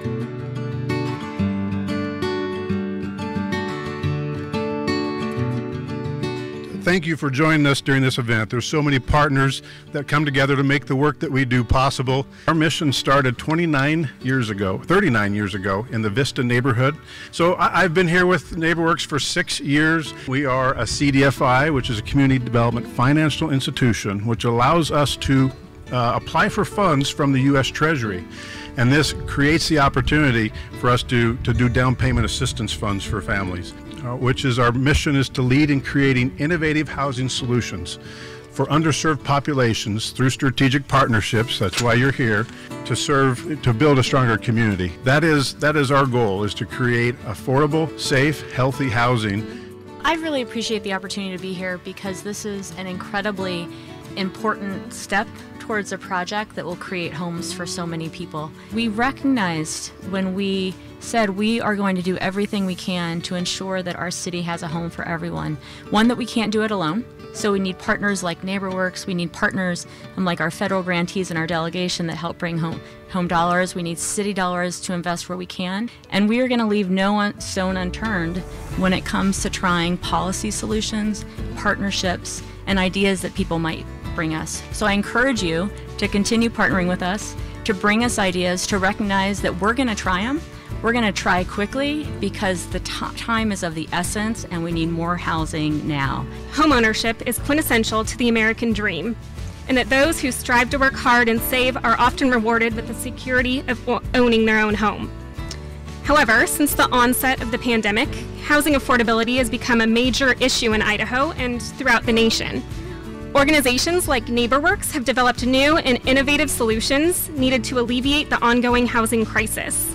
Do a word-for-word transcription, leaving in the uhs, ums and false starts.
Thank you for joining us during this event. There's so many partners that come together to make the work that we do possible. Our mission started twenty-nine years ago, thirty-nine years ago in the Vista neighborhood. So I've been here with NeighborWorks for six years. We are a C D F I, which is a community development financial institution, which allows us to uh, apply for funds from the U S Treasury. And this creates the opportunity for us to, to do down payment assistance funds for families. Uh, which is our mission is to lead in creating innovative housing solutions for underserved populations through strategic partnerships. That's why you're here, to serve, to build a stronger community. That is, that is our goal, is to create affordable, safe, healthy housing. I really appreciate the opportunity to be here because this is an incredibly important step towards a project that will create homes for so many people. We recognized when we said we are going to do everything we can to ensure that our city has a home for everyone. One, that we can't do it alone. So we need partners like NeighborWorks, we need partners um, like our federal grantees and our delegation that help bring home, home dollars. We need city dollars to invest where we can. And we are going to leave no stone unturned when it comes to trying policy solutions, partnerships, and ideas that people might bring us. So I encourage you to continue partnering with us, to bring us ideas, to recognize that we're going to try them. We're going to try quickly because the time is of the essence and we need more housing now. Homeownership is quintessential to the American dream, and that those who strive to work hard and save are often rewarded with the security of owning their own home. However, since the onset of the pandemic, housing affordability has become a major issue in Idaho and throughout the nation. Organizations like NeighborWorks have developed new and innovative solutions needed to alleviate the ongoing housing crisis.